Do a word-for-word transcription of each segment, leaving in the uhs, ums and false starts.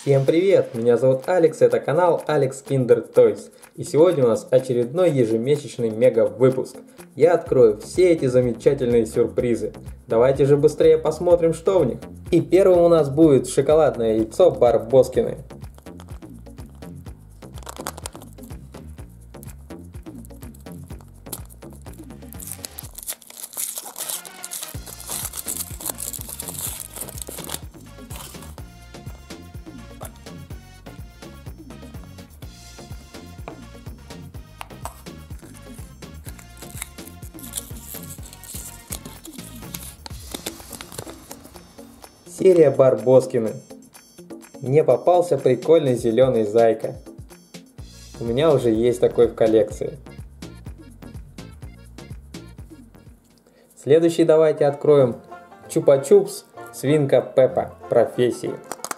Всем привет! Меня зовут Алекс, это канал Alex Kinder Toys. И сегодня у нас очередной ежемесячный мега выпуск. Я открою все эти замечательные сюрпризы. Давайте же быстрее посмотрим, что в них. И первым у нас будет шоколадное яйцо Барбоскины. Серия Барбоскины. Мне попался прикольный зеленый зайка. У меня уже есть такой в коллекции. Следующий давайте откроем Чупа-Чупс Свинка Пеппа профессии.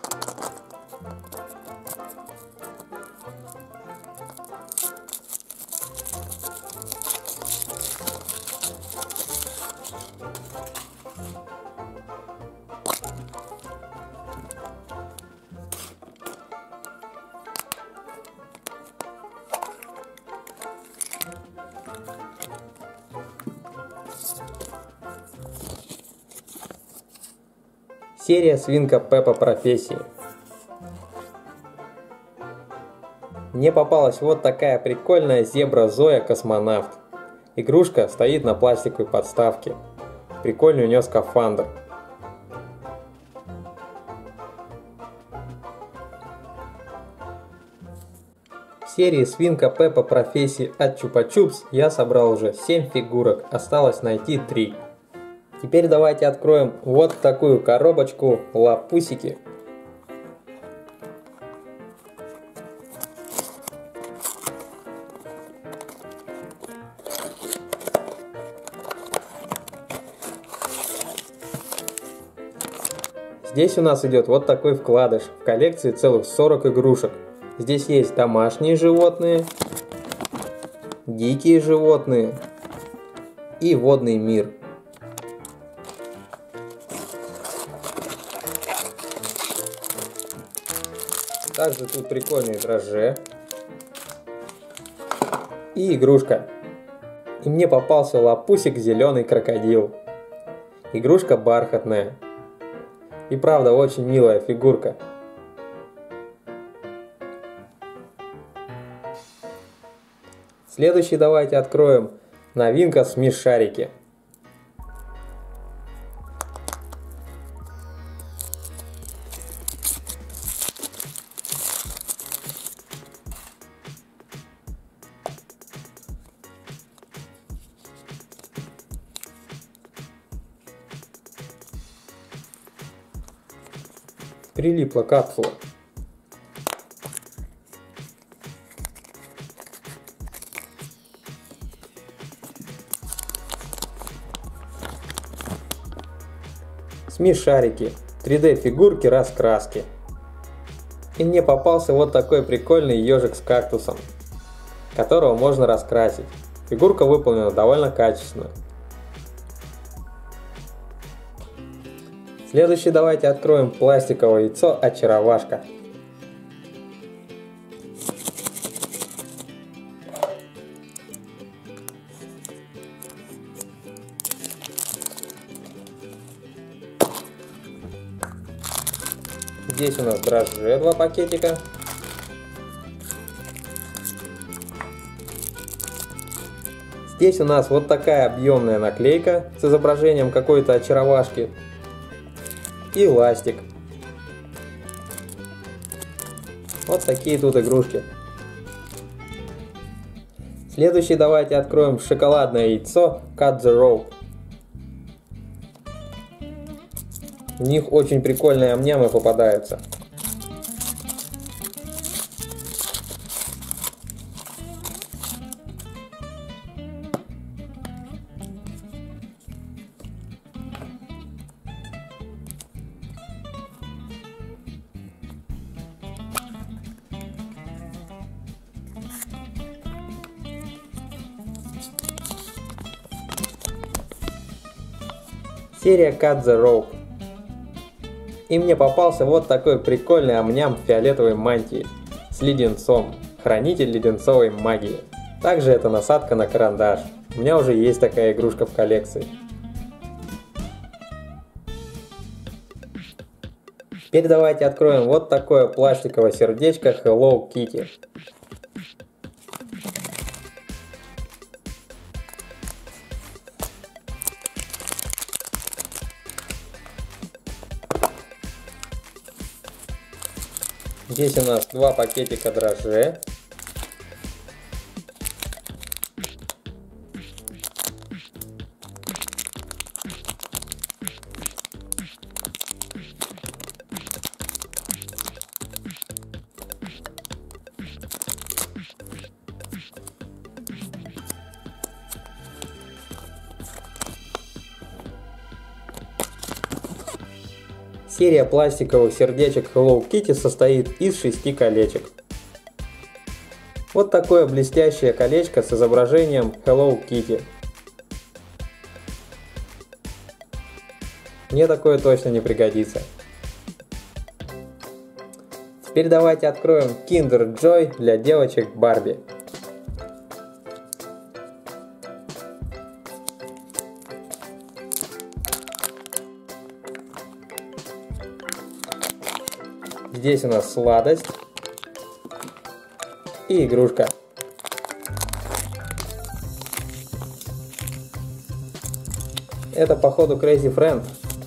Серия Свинка Пеппа профессии. Мне попалась вот такая прикольная зебра Зоя космонавт. Игрушка стоит на пластиковой подставке. Прикольный у нее скафандр. В серии Свинка Пеппа профессии от Чупа-Чупс я собрал уже семь фигурок, осталось найти три. Теперь давайте откроем вот такую коробочку лапусики. Здесь у нас идет вот такой вкладыш. В коллекции целых сорок игрушек. Здесь есть домашние животные, дикие животные и водный мир. Также тут прикольные дрожжи и игрушка. И мне попался лапусик зеленый крокодил. Игрушка бархатная. И правда очень милая фигурка. Следующий давайте откроем новинка смешарики. Прилипла капсула. Смешарики, три дэ фигурки раскраски. И мне попался вот такой прикольный ежик с кактусом, которого можно раскрасить. Фигурка выполнена довольно качественно. Следующий давайте откроем пластиковое яйцо очаровашка. Здесь у нас дрожжи, два пакетика. Здесь у нас вот такая объемная наклейка с изображением какой-то очаровашки. И ластик. Вот такие тут игрушки. Следующий давайте откроем шоколадное яйцо Cut the Rope. В них очень прикольные амнямы попадаются. Серия Cut the Rope. И мне попался вот такой прикольный амням в фиолетовой мантии с леденцом, хранитель леденцовой магии. Также это насадка на карандаш. У меня уже есть такая игрушка в коллекции. Теперь давайте откроем вот такое пластиковое сердечко Hello Kitty. Здесь у нас два пакетика дрожжей. Серия пластиковых сердечек Hello Kitty состоит из шести колечек. Вот такое блестящее колечко с изображением Hello Kitty. Мне такое точно не пригодится. Теперь давайте откроем Kinder Joy для девочек Барби. Здесь у нас сладость и игрушка. Это походу Crazy Friend.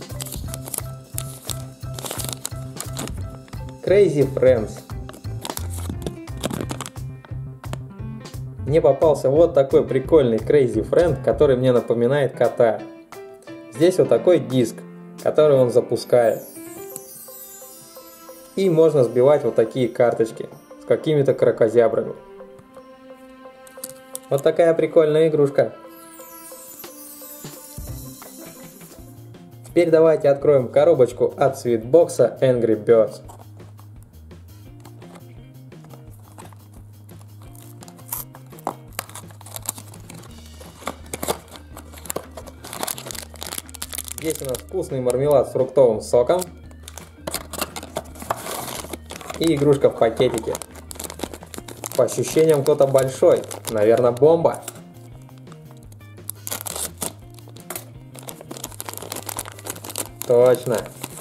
Crazy Friends. Мне попался вот такой прикольный Crazy Friend, который мне напоминает кота. Здесь вот такой диск, который он запускает. И можно сбивать вот такие карточки с какими-то кракозябрами. Вот такая прикольная игрушка. Теперь давайте откроем коробочку от Sweetbox Angry Birds. Здесь у нас вкусный мармелад с фруктовым соком. И игрушка в пакетике. По ощущениям кто-то большой. Наверное, бомба. Точно.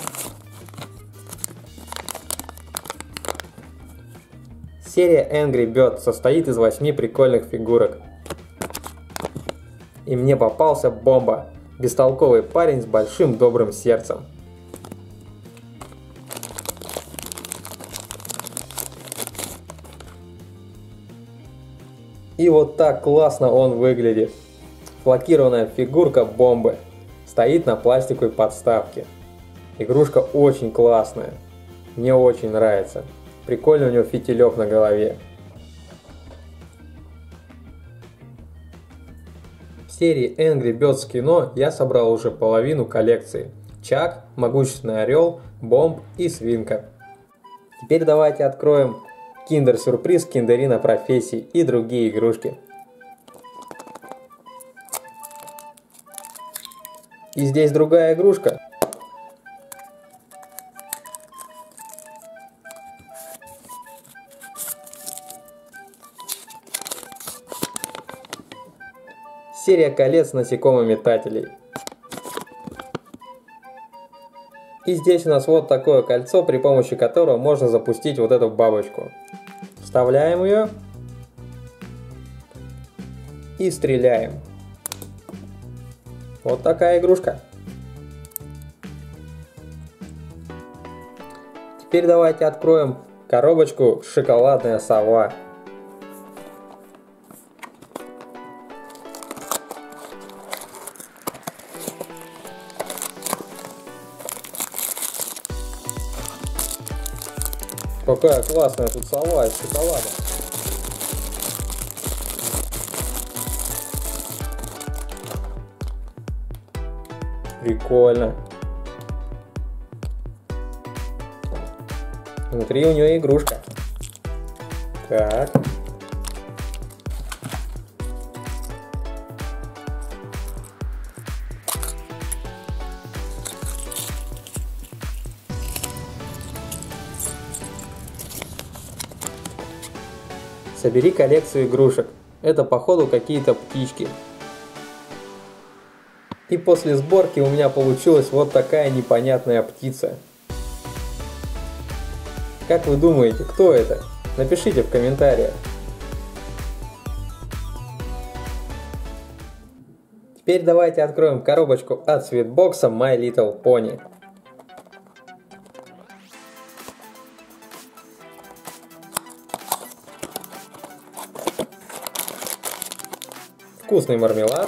Серия Angry Birds состоит из восьми прикольных фигурок. И мне попался бомба. Бестолковый парень с большим добрым сердцем. И вот так классно он выглядит. Флокированная фигурка бомбы. Стоит на пластиковой подставке. Игрушка очень классная. Мне очень нравится. Прикольный у него фитилек на голове. В серии Angry Birds кино я собрал уже половину коллекции. Чак, Могущественный Орел, Бомб и Свинка. Теперь давайте откроем Kinder Сюрприз, Киндерина профессий и другие игрушки. И здесь другая игрушка. Серия колец насекомометателей. И здесь у нас вот такое кольцо, при помощи которого можно запустить вот эту бабочку. Вставляем ее и стреляем. Вот такая игрушка. Теперь давайте откроем коробочку «Шоколадная сова». Какая классная тут сова из шоколада. Прикольно. Внутри у нее игрушка. Так. Собери коллекцию игрушек. Это походу какие-то птички. И после сборки у меня получилась вот такая непонятная птица. Как вы думаете, кто это? Напишите в комментариях. Теперь давайте откроем коробочку от Sweetbox My Little Pony. Вкусный мармелад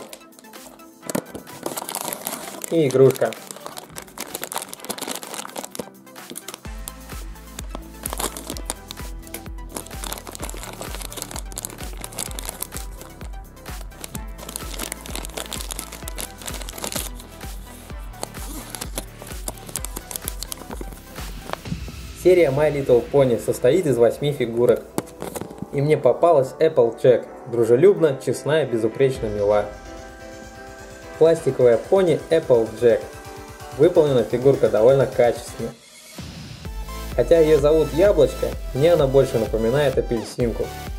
и игрушка. Серия My Little Pony состоит из восьми фигурок. И мне попалась Applejack, дружелюбно, честная, безупречно мила. Пластиковая пони Applejack. Выполнена фигурка довольно качественно. Хотя ее зовут Яблочко, мне она больше напоминает апельсинку.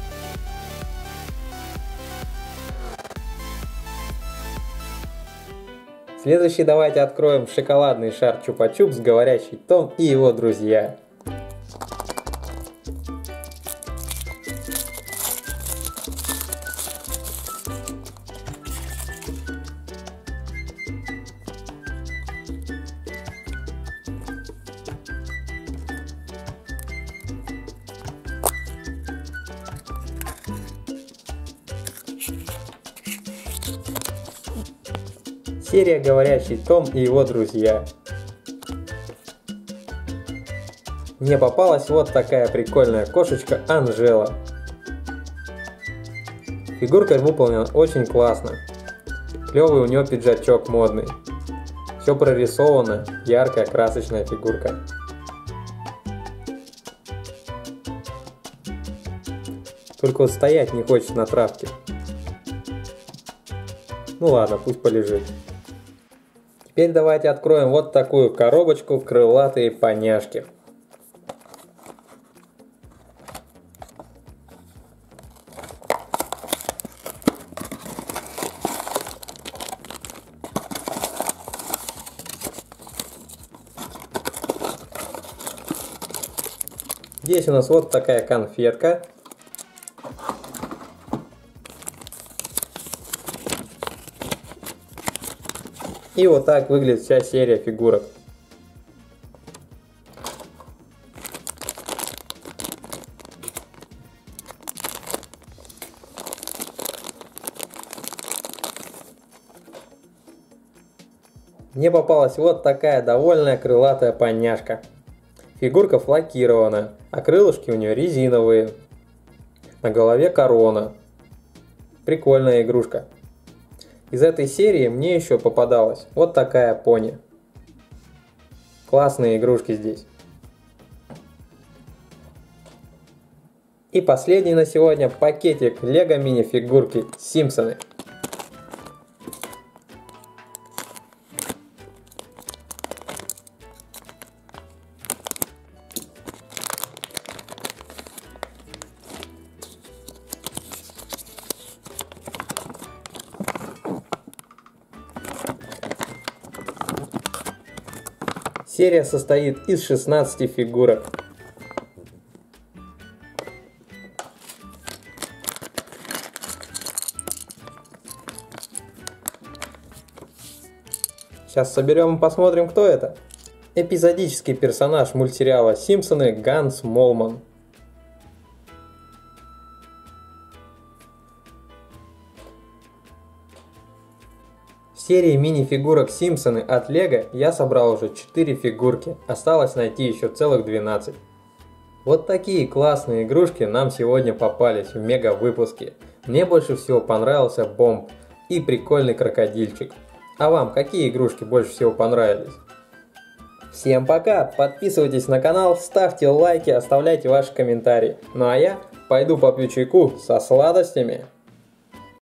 Следующий давайте откроем шоколадный шар Чупа-Чупс, говорящий Том и его друзья. Серия «Говорящий Том и его друзья». Мне попалась вот такая прикольная кошечка Анжела. Фигурка выполнена очень классно. Клевый у нее пиджачок модный. Все прорисовано, яркая красочная фигурка. Только вот стоять не хочет на травке. Ну ладно, пусть полежит. Теперь давайте откроем вот такую коробочку крылатые поняшки. Здесь у нас вот такая конфетка. И вот так выглядит вся серия фигурок. Мне попалась вот такая довольная крылатая поняшка. Фигурка флокирована, а крылышки у нее резиновые. На голове корона. Прикольная игрушка. Из этой серии мне еще попадалась вот такая пони. Классные игрушки здесь. И последний на сегодня пакетик Лего мини-фигурки Симпсоны. Серия состоит из шестнадцати фигурок. Сейчас соберем и посмотрим, кто это. Эпизодический персонаж мультсериала Симпсоны Ганс Молман. В серии мини-фигурок Симпсоны от Лего я собрал уже четыре фигурки, осталось найти еще целых двенадцать. Вот такие классные игрушки нам сегодня попались в мега выпуске. Мне больше всего понравился Бомб и прикольный крокодильчик. А вам какие игрушки больше всего понравились? Всем пока, подписывайтесь на канал, ставьте лайки, оставляйте ваши комментарии. Ну а я пойду попью чайку со сладостями.